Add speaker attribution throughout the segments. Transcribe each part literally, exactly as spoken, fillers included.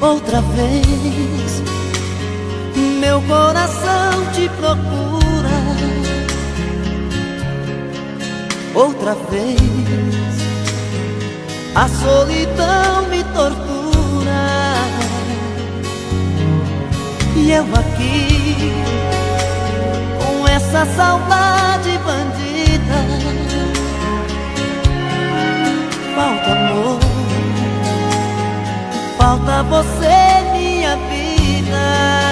Speaker 1: Outra vez meu coração te procura. Outra vez a solidão me tortura. E eu aqui com essa saudade bandida. Falta amor, falta você, minha vida.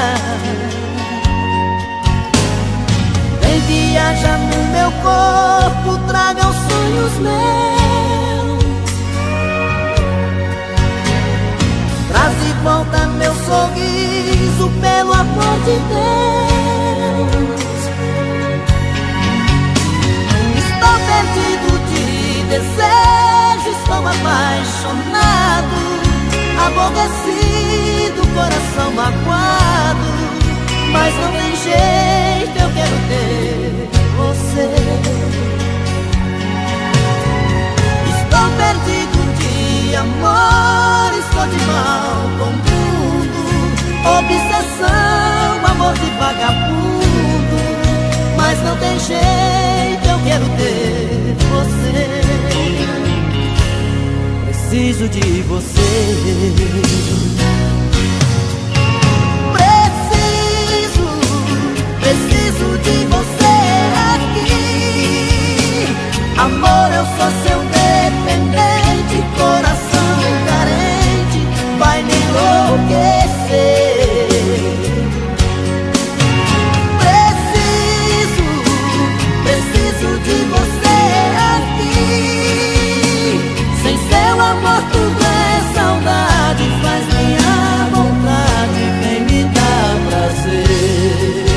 Speaker 1: Vem viajar no meu corpo, traga os sonhos meus. Traz de volta meu sorriso, pelo amor de Deus. Estou perdido de desejo, estou apaixonado, aborrecido, coração magoado. Mas não tem jeito, eu quero ter você. Estou perdido de amor, estou de mal com tudo. Obsessão, amor de vagabundo. Mas não tem jeito, eu quero ter você. Preciso de você. Preciso, preciso de você aqui. Amor, eu sou seu dependente, coração carente, vai me enlouquecer. Preciso, preciso de você aqui. Sem seu amor tudo é saudade, faz minha vontade, vem me dar prazer.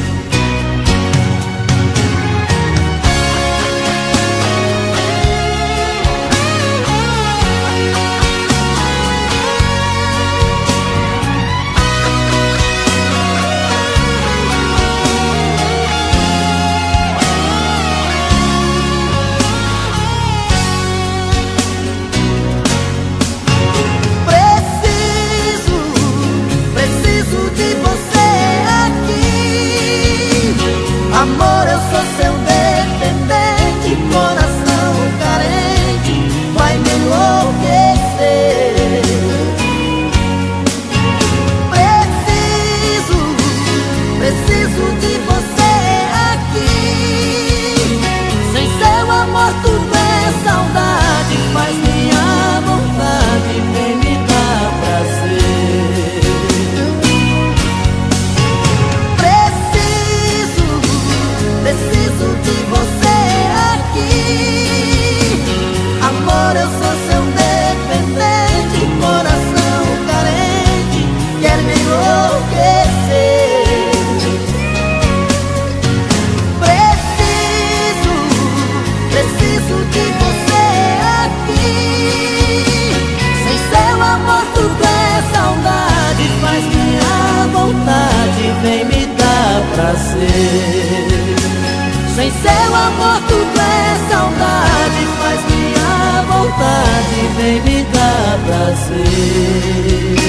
Speaker 1: Amor, eu sou seu dependente, coração carente, vai me enlouquecer. Preciso, preciso de você aqui. Sem seu amor tudo é saudade, faz minha vontade, vem me dar prazer. Preciso de você aqui. Amor, eu sou seu dependente, coração carente, quer me enlouquecer. Preciso, preciso de você aqui. Sem seu amor tudo é saudade, faz minha vontade, vem me dar prazer. Sem seu amor tudo é saudade, faz minha vontade, vem me dar prazer.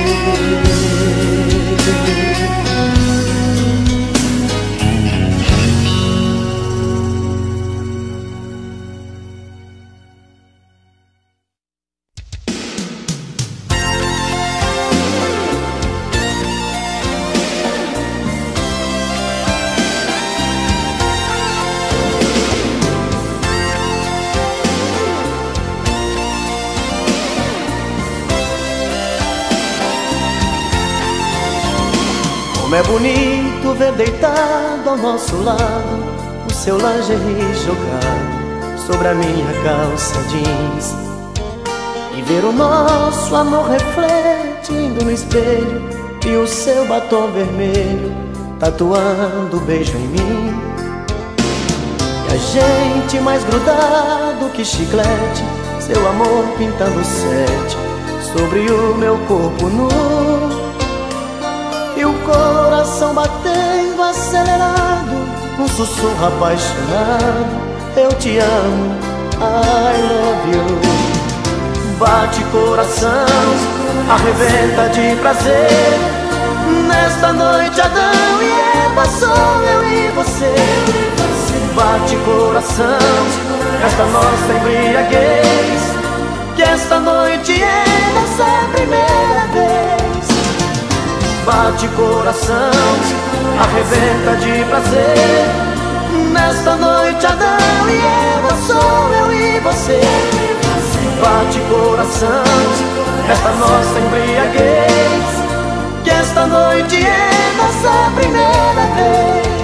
Speaker 2: Como é bonito ver deitado ao nosso lado o seu lingerie jogado sobre a minha calça jeans, e ver o nosso amor refletindo no espelho e o seu batom vermelho tatuando o beijo em mim. E a gente mais grudado que chiclete, seu amor pintando sete sobre o meu corpo nu. E o coração batendo acelerado, um sussurro apaixonado: eu te amo, I love you. Bate coração, arrebenta de prazer. Nesta noite Adão e Eva, sou eu e você. Bate coração, esta nossa embriaguez, que esta noite é nossa primeira vez. Bate coração, arrebenta de prazer. Nesta noite Adão e Eva, sou eu e você. Bate coração, esta nossa embriaguez, que esta noite é nossa primeira vez.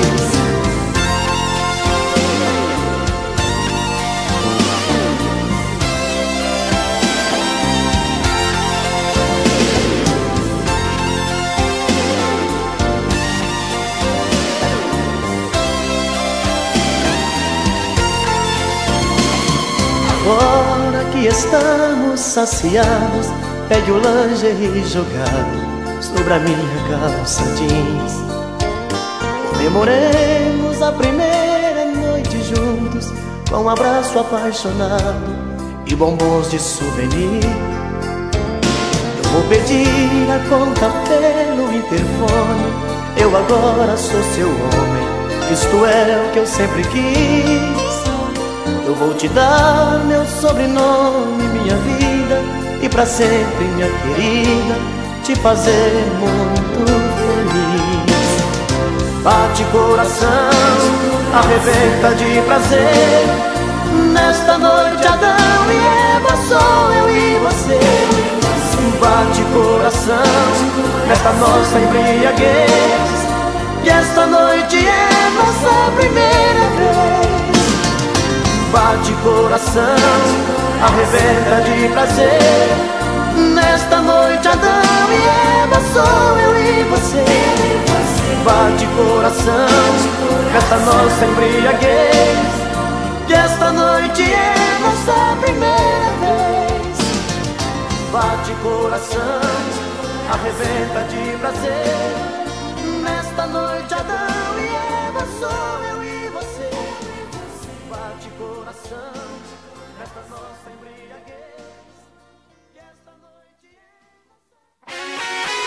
Speaker 2: Agora que estamos saciados, pegue o lingerie jogado sobre a minha calça jeans. Comemoremos a primeira noite juntos, com um abraço apaixonado e bombons de souvenir. Eu vou pedir a conta pelo interfone, eu agora sou seu homem, isto é o que eu sempre quis. Eu vou te dar meu sobrenome, minha vida, e pra sempre, minha querida, te fazer muito feliz. Bate coração, arrebenta de prazer. Nesta noite Adão e Eva, sou eu e você. Bate coração, nesta nossa embriaguez, que esta noite é nossa primeira vez. Bate coração, arrebenta de prazer. Nesta noite Adão e Eva, sou eu e você. Bate coração, esta nossa embriaguez, que esta noite é nossa primeira vez. Bate coração, arrebenta de prazer. Nesta noite Adão e Eva, sou eu e você. Bate coração, nesta nossa embriaguez, que esta noite é...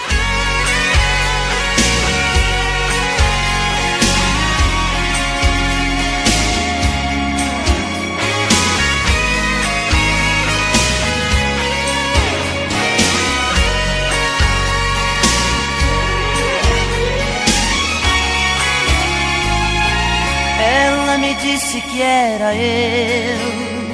Speaker 1: Ela me disse que era eu,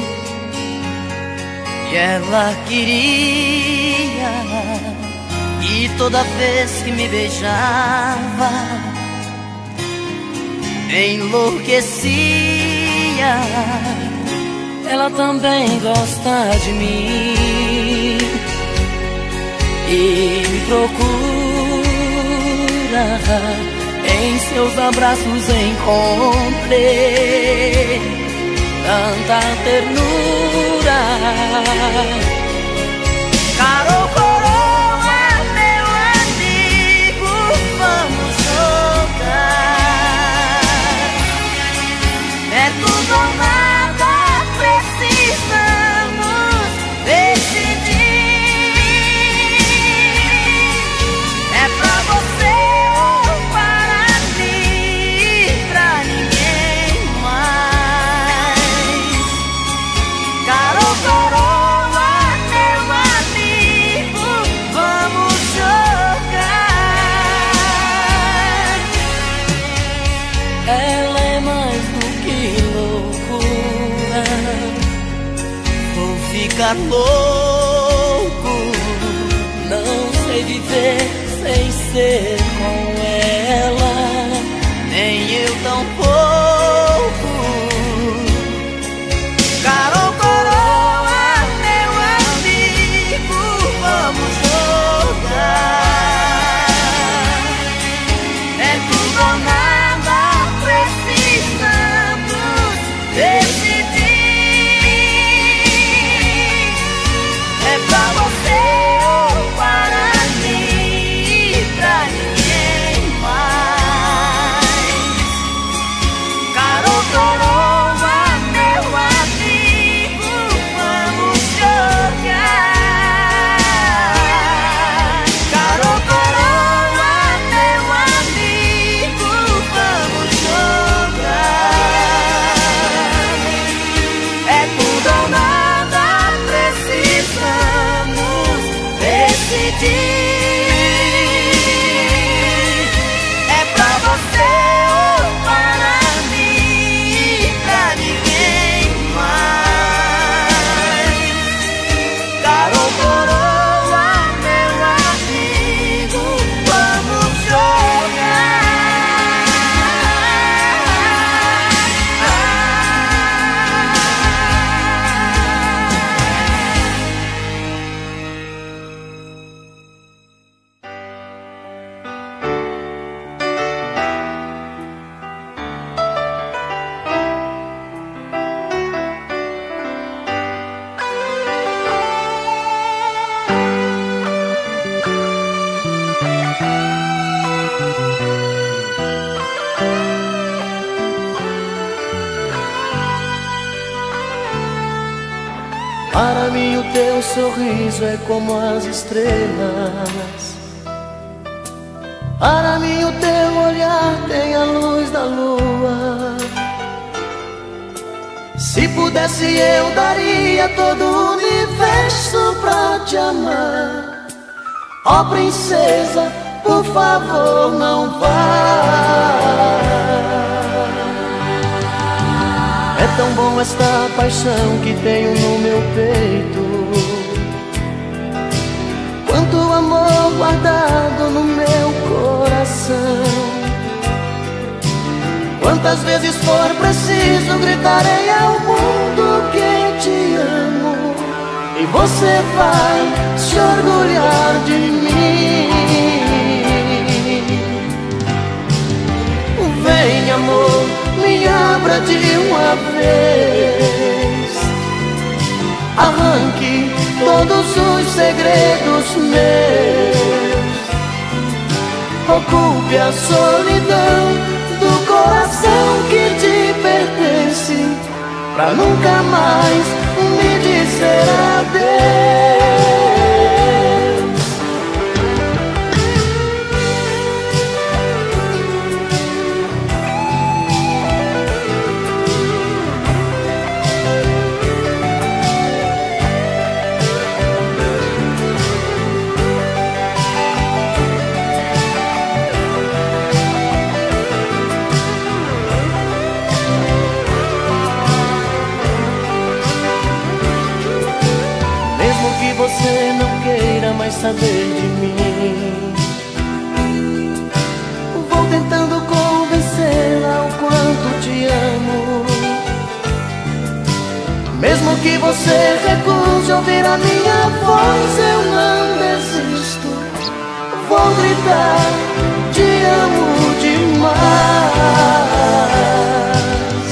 Speaker 1: e ela queria, e toda vez que me beijava enlouquecia. Ela também gosta de mim e me procura. Em seus abraços encontrei tanta ternura. Caro coroa, meu amigo, vamos jogar. É tudo ou nada, precisamos decidir. É pra você ou para mim, pra ninguém mais. Caro coroa, meu amigo, vamos jogar. Ela é mais do que loucura, vou ficar louco. Não sei viver sem ser com ela, nem eu tampouco. Caro coroa, meu amigo, vamos jogar. É tudo ou nada, precisamos decidir. É pra você ou para mim, pra ninguém mais.
Speaker 2: Para mim o teu sorriso é como as estrelas. Para mim o teu olhar tem a luz da lua. Se pudesse eu daria todo o universo pra te amar. Ó princesa, por favor não vá. É tão bom esta paixão que tenho no meu peito, quanto amor guardado no meu coração. Quantas vezes for preciso gritarei ao mundo que te amo, e você vai se orgulhar de mim. Vem amor, me abra de uma vez, arranque todos os segredos meus, ocupe a solidão do coração que te pertence, pra nunca mais me dizer adeus. Você não queira mais saber de mim, vou tentando convencê-la o quanto te amo. Mesmo que você recuse ouvir a minha voz, eu não desisto. Vou gritar, te amo demais.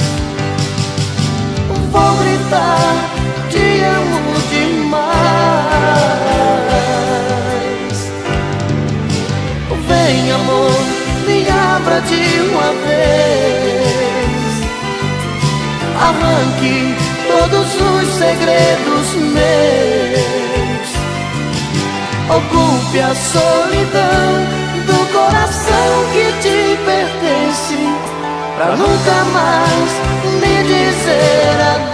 Speaker 2: Vou gritar, te amo demais. Vem amor, me abra de uma vez, arranque todos os segredos meus, ocupe a solidão do coração que te pertence, pra nunca mais me dizer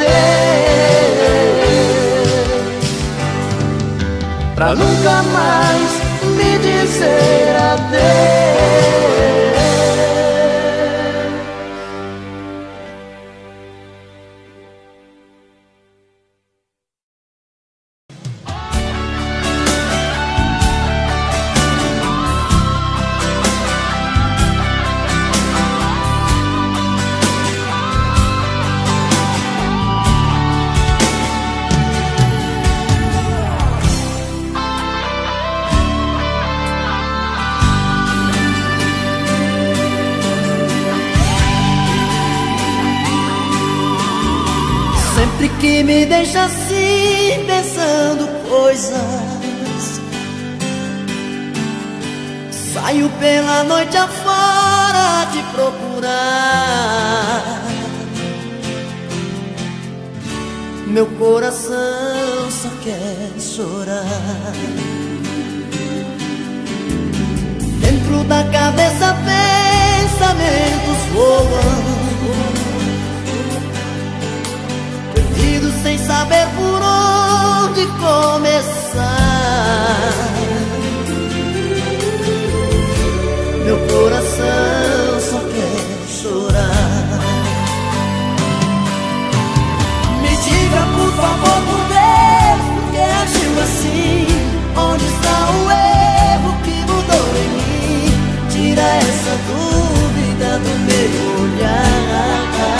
Speaker 2: adeus, pra nunca mais me dizer adeus.
Speaker 1: Sempre que me deixa assim, pensando coisas, saio pela noite afora te procurar. Meu coração só quer chorar. Dentro da cabeça pensamentos voam, sem saber por onde começar. Meu coração só quer chorar. Me diga por favor, por Deus, por que agiu assim? Onde está o erro que mudou em mim? Tira essa dúvida do meu olhar.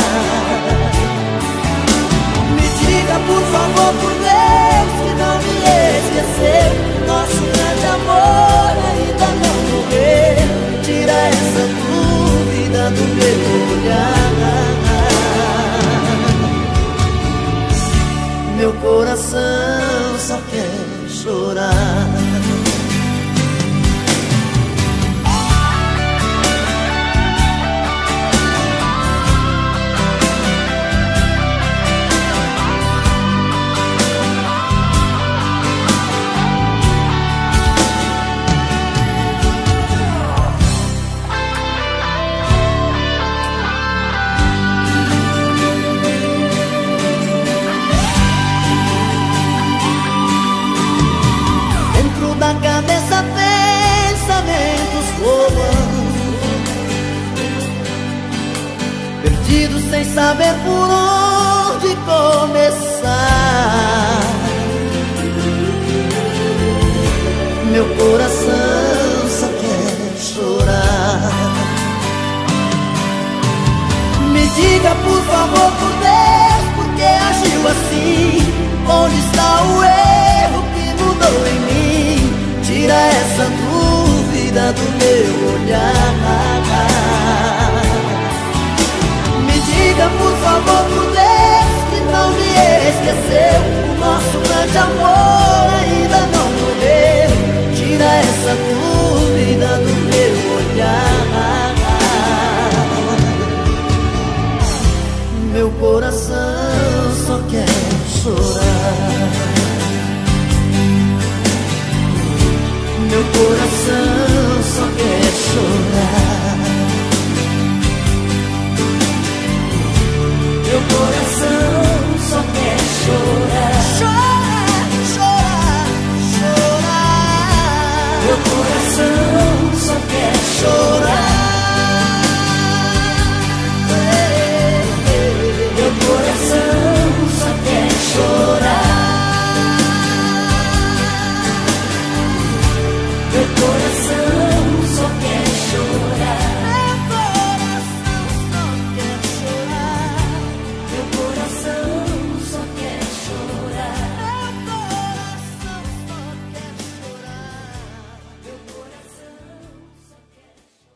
Speaker 1: Por favor, por Deus, que não me esqueceu. Nosso grande amor ainda não morreu. Tira essa dúvida do meu olhar. Meu coração só quer chorar. sem saber por onde começar. Meu coração só quer chorar. Me diga por favor, por Deus, por que agiu assim? Onde está o erro que mudou em mim? Tira essa dúvida do meu olhar. Me diga por favor, por Deus, que não me esqueceu. O nosso grande amor ainda não morreu. Tira essa dúvida do meu olhar. Meu coração só quer chorar. Meu coração só quer chorar. Meu coração só quer chorar. Chorar, chorar, chorar. Meu coração só quer chorar. Meu coração só quer chorar. Meu coração só quer chorar. Meu coração só quer chorar. Meu coração só quer chorar. Meu coração só quer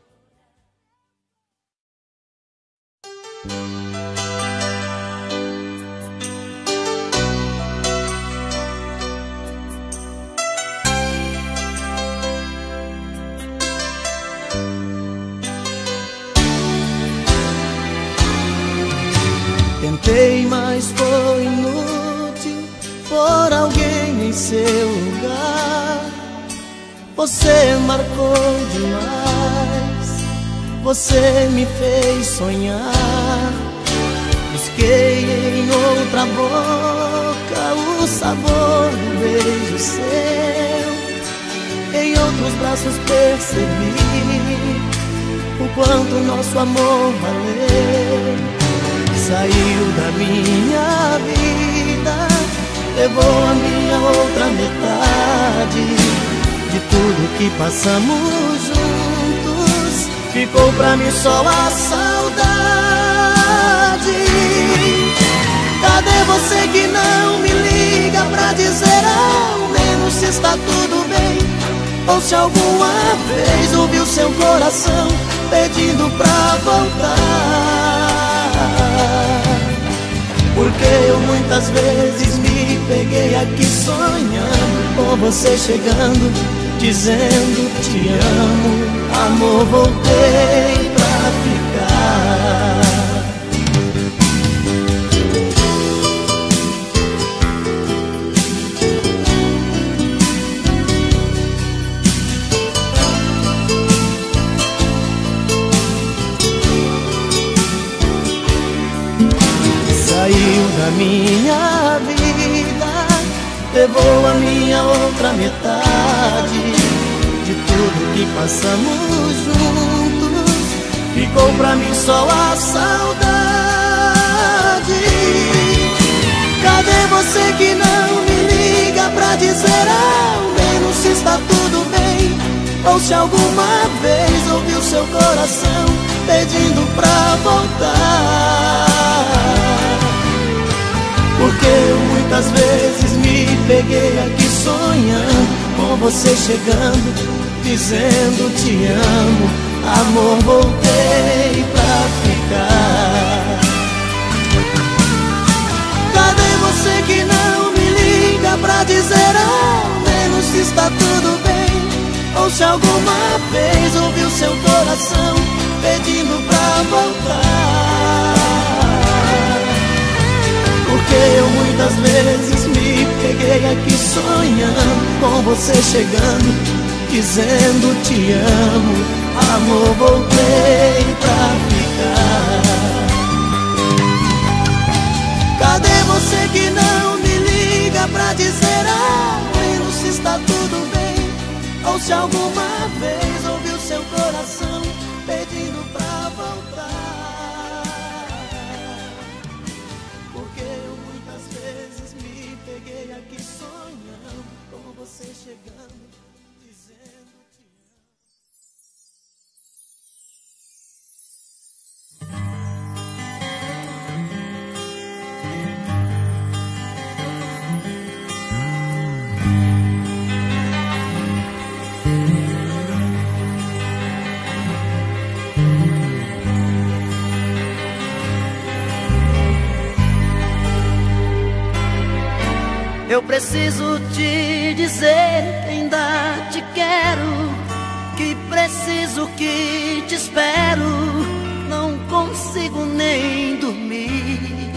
Speaker 2: Tentei, mas foi inútil por alguém em seu lugar. Você marcou demais, você me fez sonhar. Busquei em outra boca o sabor do beijo seu. Em outros braços percebi o quanto nosso amor valeu. Saiu da minha vida, levou a minha outra metade. De tudo que passamos juntos, ficou pra mim só a saudade. Cadê você que não me liga pra dizer ao menos se está tudo bem? Ou se alguma vez ouviu seu coração pedindo pra voltar? Porque eu muitas vezes me peguei aqui sonhando com você chegando, dizendo te amo, amor, voltei pra ficar. Saiu da minha vida, levou a minha outra metade. De tudo que passamos juntos, ficou pra mim só a saudade. Cadê você que não me liga pra dizer ao menos se está tudo bem? Ou se alguma vez ouviu seu coração pedindo pra voltar? Porque eu muitas vezes me peguei aqui sonhando com você chegando, dizendo te amo, amor, voltei pra ficar. Cadê você que não me liga pra dizer ao menos se está tudo bem? Ou se alguma vez ouviu seu coração pedindo pra voltar? Porque eu muitas vezes me peguei aqui sonhando com você chegando, dizendo te amo, amor, voltei pra ficar. Cadê você que não me liga pra dizer ao menos se está tudo bem? Ou se alguma vez ouviu seu coração pedindo pra voltar?
Speaker 1: Eu preciso te dizer que ainda te quero, que preciso, que te espero, não consigo nem dormir,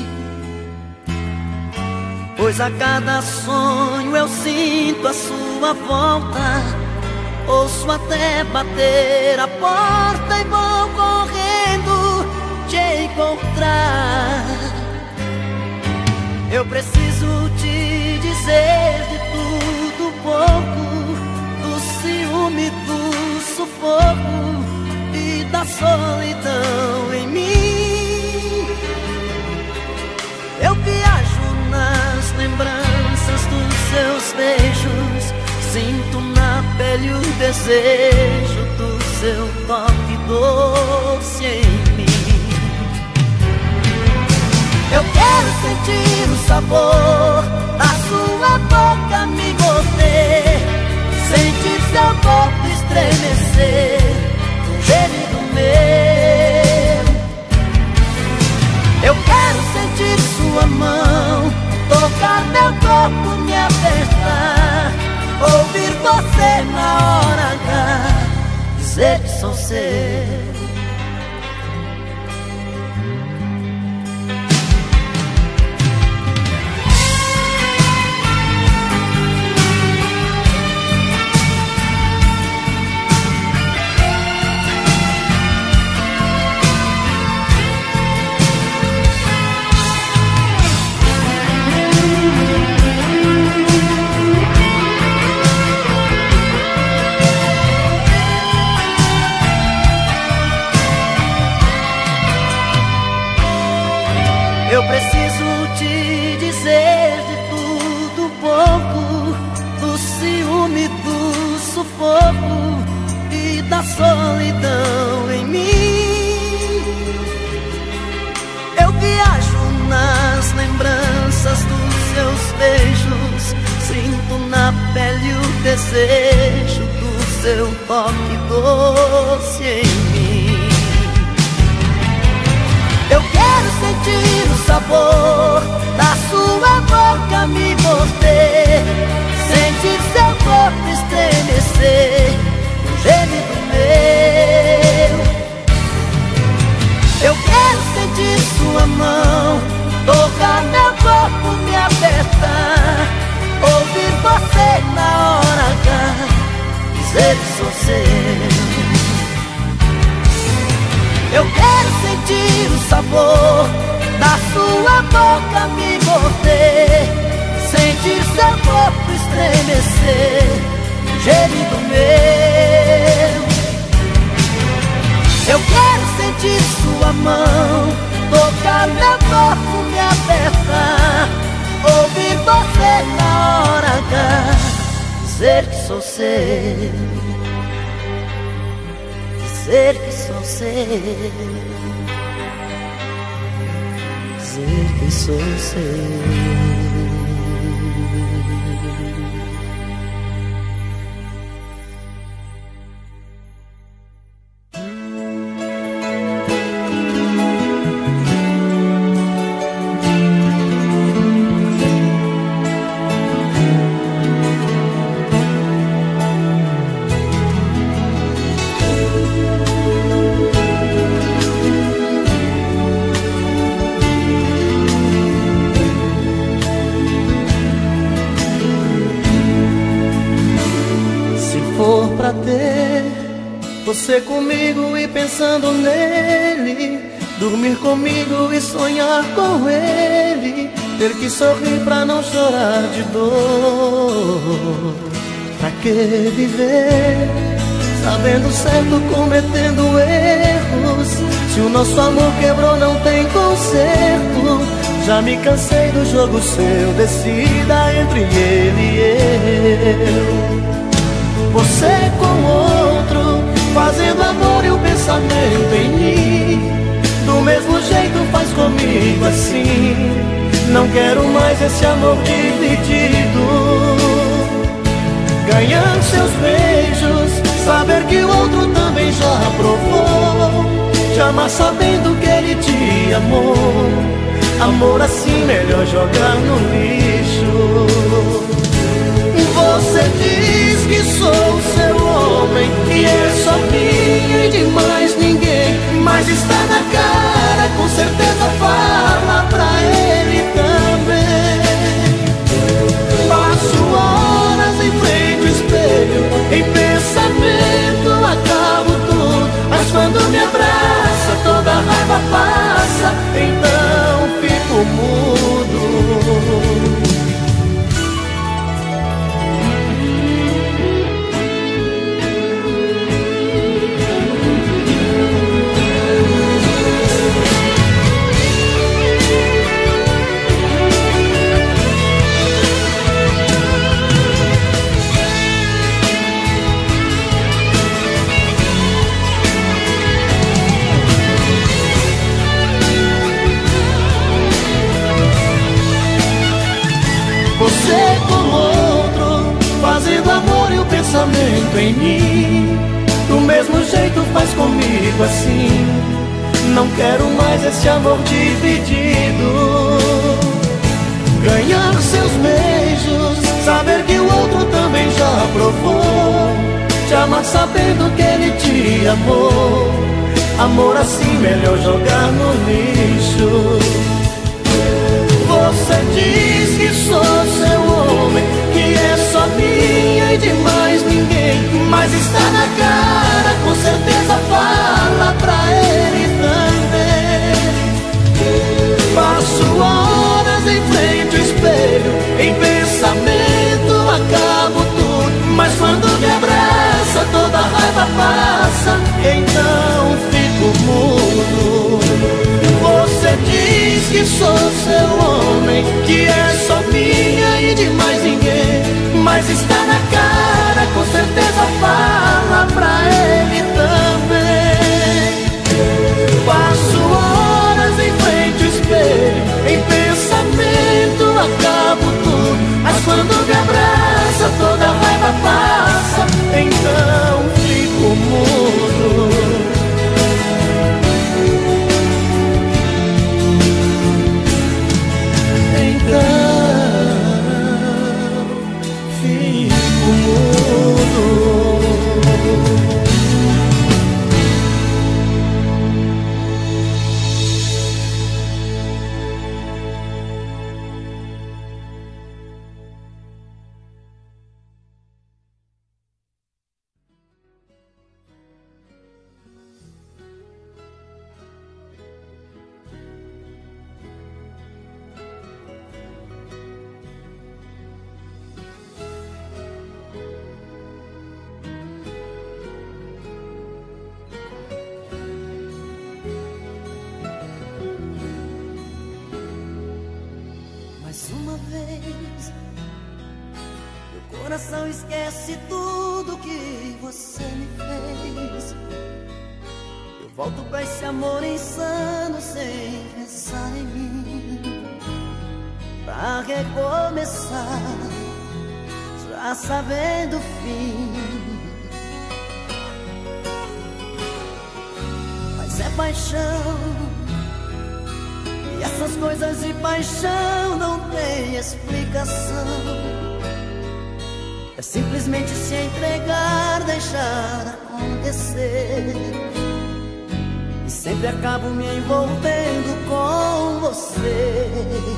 Speaker 1: pois a cada sonho eu sinto a sua volta, ouço até bater a porta e vou correndo te encontrar. Eu preciso te dizer de tudo um pouco, do ciúme, do sufoco e da solidão em mim. Eu viajo nas lembranças dos seus beijos, sinto na pele o desejo do seu toque doce em mim. Eu quero sentir o sabor da sua boca me morder, sentir seu corpo estremecer, um gemido meu. Eu quero sentir sua mão tocar meu corpo, me apertar, ouvir você na hora H dizer que sou seu. Eu preciso te dizer de tudo um pouco, do ciúme, do sufoco e da solidão em mim. Eu viajo nas lembranças dos seus beijos, sinto na pele o desejo do seu toque doce em mim. Eu quero sentir o sabor da sua boca me morder, sentir seu corpo estremecer, um gemido meu. Eu quero sentir sua mão tocar meu corpo, me apertar, ouvir você na hora H dizer que sou seu. Eu quero sentir o sabor da sua boca me morder, sentir seu corpo estremecer, um gemido meu. Eu quero sentir sua mão tocar meu corpo, me apertar, ouvir você na hora H dizer que sou seu, dizer que sou seu, dizer que sou seu.
Speaker 2: Pra ter você comigo e pensando nele, dormir comigo e sonhar com ele, ter que sorrir pra não chorar de dor. Pra que viver sabendo certo, cometendo erros, se o nosso amor quebrou não tem conserto? Já me cansei do jogo seu, decida entre ele e eu. Você com outro, fazendo amor e o pensamento em mim, do mesmo jeito faz comigo assim. Não quero mais esse amor dividido, ganhando seus beijos, saber que o outro também já provou, jamais sabendo que ele te amou. Amor assim melhor jogar no lixo. Você diz que sou seu homem, que é só minha e de mais ninguém, mas está na cara, com certeza fala pra ele também. Passo horas em frente ao espelho, em pensamento acabo tudo, mas quando me abraça toda a raiva passa, então fico mudo. Você com outro, fazendo amor e o pensamento em mim, do mesmo jeito faz comigo assim. Não quero mais esse amor dividido. Ganhar seus beijos, saber que o outro também já provou, te amar sabendo que ele te amou. Amor assim melhor jogar no lixo. Você diz que sou seu homem, que é só minha e de mais ninguém, mas está na cara, com certeza fala pra ele também. Passo horas em frente ao espelho, em pensamento acabo tudo, mas quando me abraça toda a raiva passa, então fico mudo. Você diz que sou seu homem, que é só minha e de mais ninguém, mas está na cara, com certeza fala pra ele também. Passo horas em frente ao espelho, em pensamento acabo tudo, mas quando me abraça toda a raiva passa, então fico mudo.
Speaker 1: Uma vez, meu coração esquece tudo que você me fez. Eu volto pra esse amor insano sem pensar em mim, pra recomeçar, já sabendo o fim. Mas é paixão, e essas coisas de paixão não tem explicação. É simplesmente se entregar, deixar acontecer, e sempre acabo me envolvendo com você.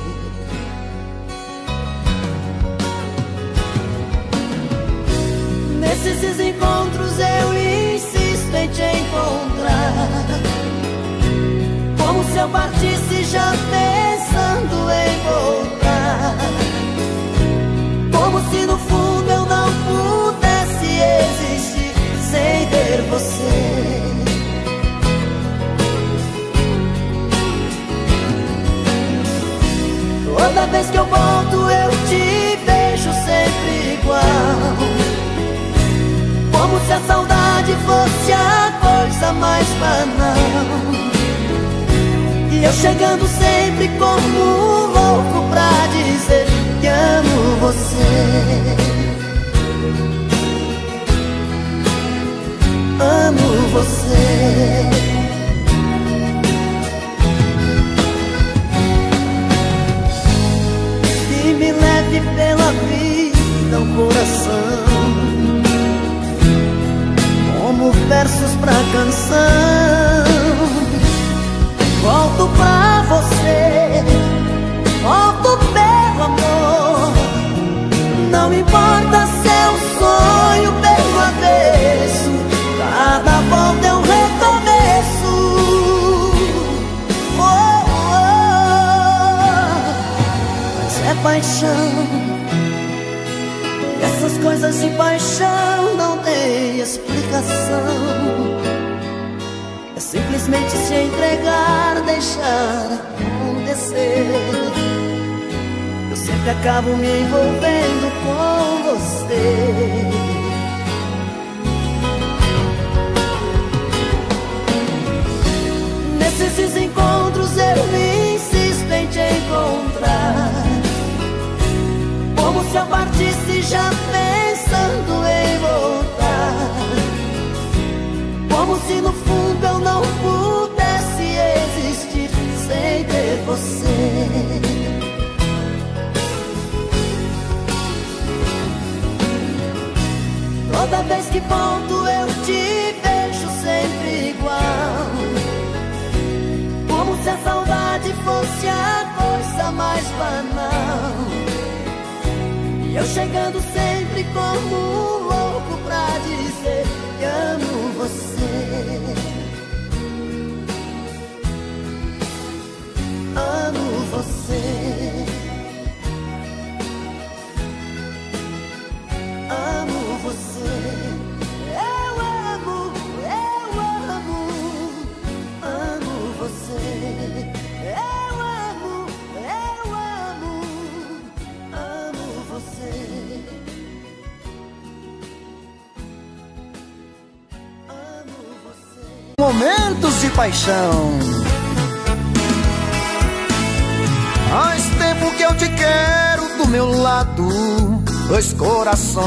Speaker 1: Nesses desencontros eu insisto em te encontrar, como se eu partisse já pensando em voltar, como se no fundo eu não pudesse existir sem ter você. Toda vez que eu volto eu te vejo sempre igual, como se a saudade fosse a coisa mais banal, e eu chegando sempre como um louco pra dizer que amo você. Amo você. E me leve pela vida
Speaker 2: meu coração como versos pra canção. Volto pra você, volto pelo amor. Não importa se é um sonho pelo avesso, cada volta é um recomeço. Oh, oh, mas é paixão. Essas coisas de paixão não tem explicação. É simplesmente se entregar, deixar acontecer. Eu sempre acabo me envolvendo com você. Nesses encontros eu me insisto em te encontrar, como se eu partisse já pensando em voltar, como se no fundo eu não pudesse existir sem ter você. Toda vez que volto eu te vejo sempre igual, como se a saudade fosse a coisa mais banal. E eu chegando sempre como um louco pra dizer que amo você. Amo você. Amo você. Eu amo, eu amo. Amo você. Eu amo, eu amo. Amo você. Amo você.
Speaker 3: Momentos de paixão. Faz tempo que eu te quero do meu lado, dois corações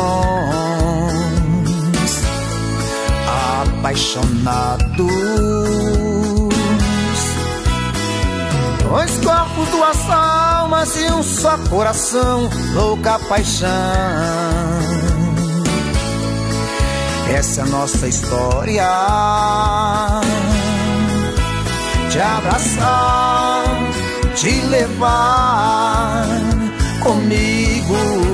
Speaker 3: apaixonados, dois corpos, duas almas e um só coração, louca paixão. Essa é a nossa história, te abraçar, te levar comigo,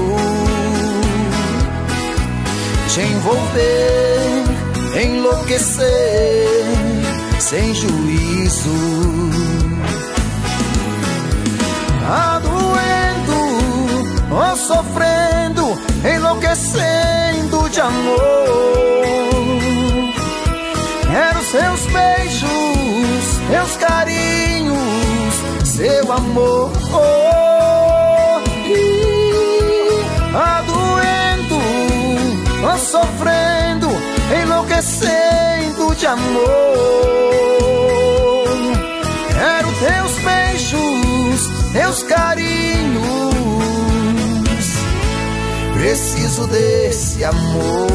Speaker 3: te envolver, enlouquecer sem juízo. Tá doendo ou sofrendo, enlouquecendo de amor. Quero seus beijos, seus carinhos, seu amor. Tá doendo ou sofrendo, enlouquecendo de amor. Quero teus beijos, teus carinhos, preciso desse amor.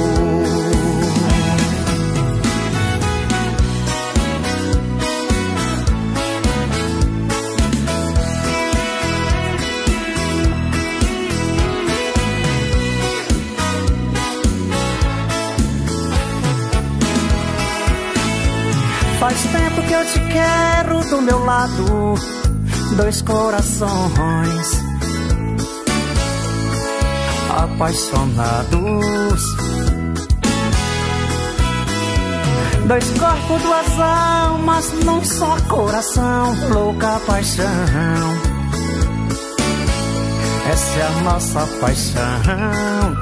Speaker 1: Faz tempo que eu te quero do meu lado, dois corações apaixonados, dois corpos, duas almas num só coração, louca paixão. Essa é a nossa paixão,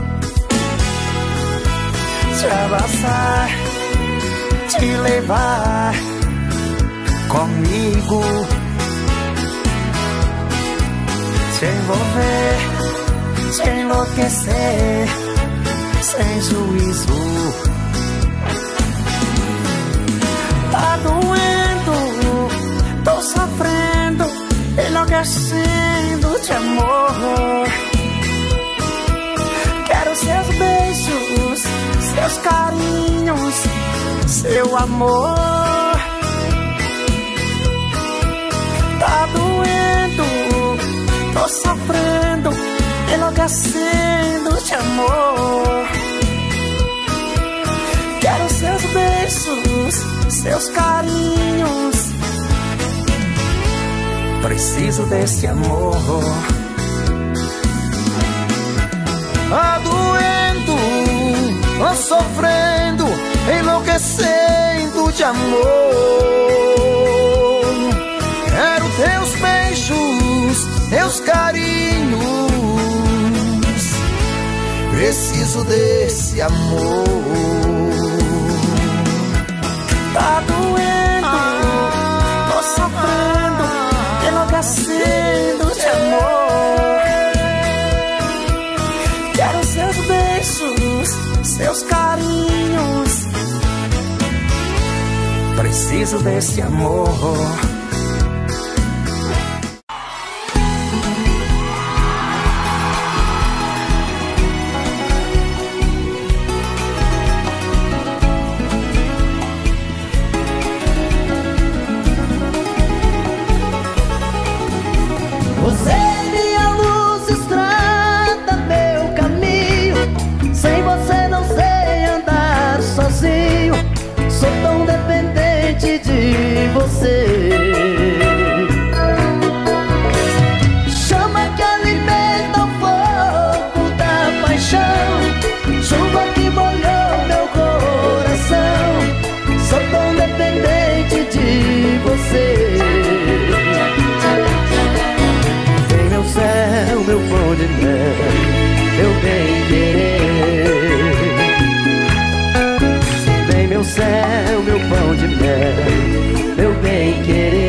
Speaker 1: te abraçar, te levar comigo, te envolver, te enlouquecer sem juízo. Tá doendo, tô sofrendo, enlouquecendo de amor. Quero seus beijos, seus carinhos, seu amor. Tá doendo, tô sofrendo, enlouquecendo
Speaker 3: beijos, seus carinhos. Preciso desse amor. Ah, doendo, ah, sofrendo, enlouquecendo de amor. Quero teus beijos, teus carinhos. Preciso desse amor. Tá doendo, ah, tô sofrendo, enlouquecendo de amor. Quero seus beijos, seus carinhos. Preciso desse amor.
Speaker 1: Você é minha luz, estrada, meu caminho. Sem você não sei andar sozinho. Sou tão dependente de você. Chama que alimenta o fogo da paixão. Chuva que molhou meu coração. Sou tão dependente de você. Meu céu, meu pão de mel, meu bem-querer. Vem meu céu, meu pão de mel, meu bem-querer.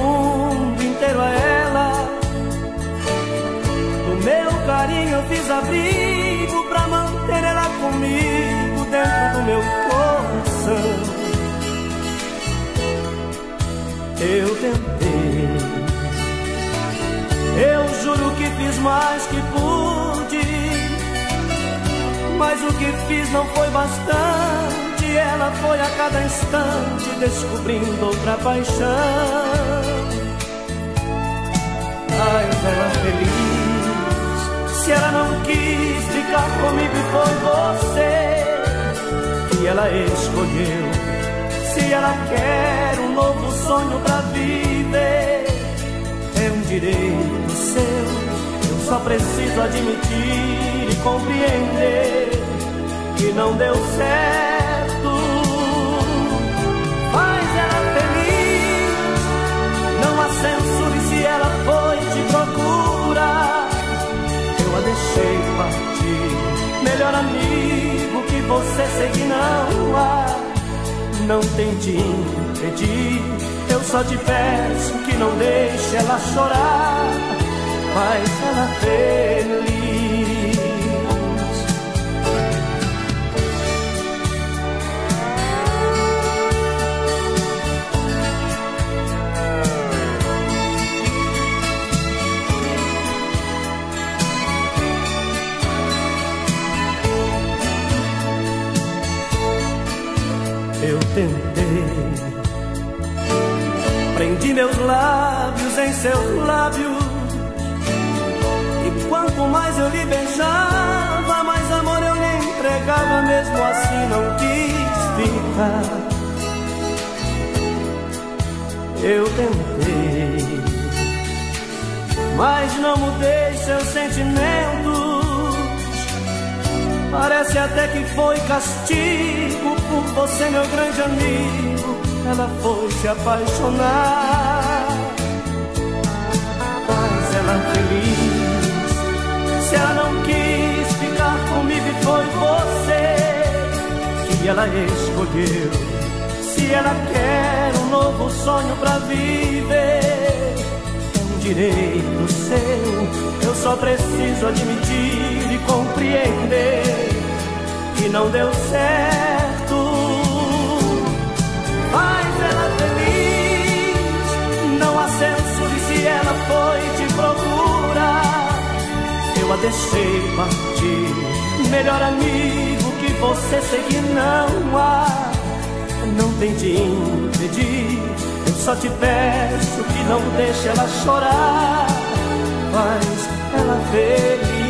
Speaker 1: mundo inteiro a ela. Do meu carinho eu fiz abrigo pra manter ela comigo dentro do meu coração. Eu tentei, eu juro que fiz mais que pude, mas o que fiz não foi bastante. Ela foi a cada instante descobrindo outra paixão. Ai, ela feliz, se ela não quis ficar comigo e foi você que ela escolheu. Se ela quer um novo sonho pra viver, é um direito seu. Eu só preciso admitir e compreender que não deu certo. Faz ela feliz, não a censure se ela foi te procurar. Eu a deixei partir, melhor amigo que você seguir não há. Não tente impedir, eu só te peço que não deixe ela chorar. Faz ela feliz. Eu tentei, prendi meus lábios em seus lábios, e quanto mais eu lhe beijava, mais amor eu lhe entregava. Mesmo assim não quis ficar. Eu tentei, mas não mudei seus sentimentos. Parece até que foi castigo por você, meu grande amigo. Ela foi se apaixonar. Faz ela feliz, se ela não quis ficar comigo e foi você que ela escolheu. Se ela quer um novo sonho pra viver, é um direito seu. Eu só preciso admitir e compreender que não deu certo. Faz ela feliz, não a censure se ela foi te procurar. Eu a deixei partir, melhor amigo que você seguir não há. Não tente impedir, eu só te peço que não deixe ela chorar. Faz ela feliz.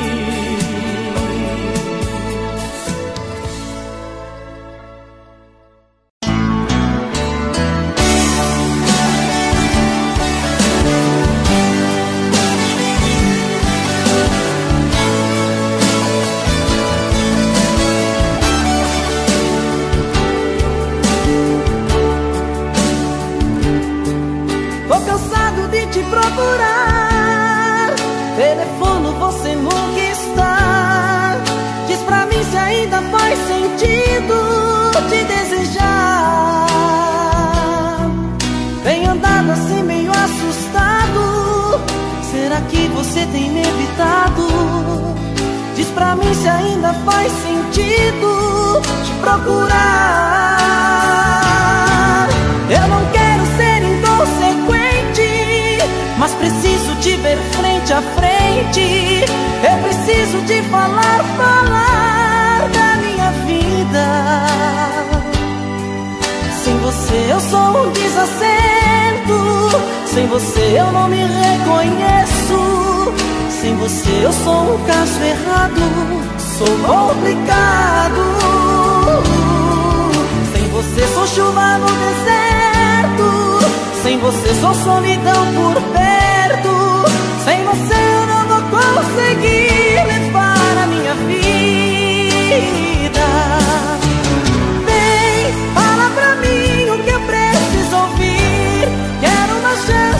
Speaker 2: Tô cansado de te procurar, telefono você nunca está. Diz pra mim se ainda faz sentido te desejar. Vem andado assim meio assustado, será que você tem me evitado? Diz pra mim se ainda faz sentido te procurar. Eu não quero ser inconsequente, mas preciso te ver frente a frente. Eu preciso te falar, falar da minha vida. Sem você eu sou um desacerto, sem você eu não me reconheço. Sem você eu sou um caso errado, sou complicado. Sem você sou chuva no deserto, sem você sou solidão por perto. Sem você eu não vou conseguir levar a minha vida. Vem, fala pra mim o que eu preciso ouvir. Quero uma chance